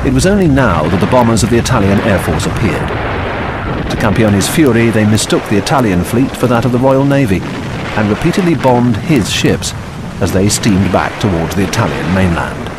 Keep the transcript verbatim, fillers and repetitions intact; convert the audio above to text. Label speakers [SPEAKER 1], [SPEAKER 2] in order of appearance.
[SPEAKER 1] It was only now that the bombers of the Italian Air Force appeared. To Campione's fury, they mistook the Italian fleet for that of the Royal Navy and repeatedly bombed his ships as they steamed back towards the Italian mainland.